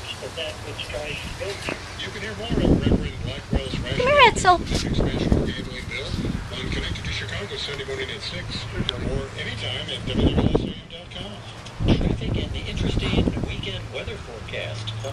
of that which Christ built you. You can hear more of Reverend Blackwell's Come here, Edsel. expansion of Gambling Bill on Connected to Chicago Sunday morning at 6 or anytime at WLSAM.com. Traffic and the interesting weekend weather forecast.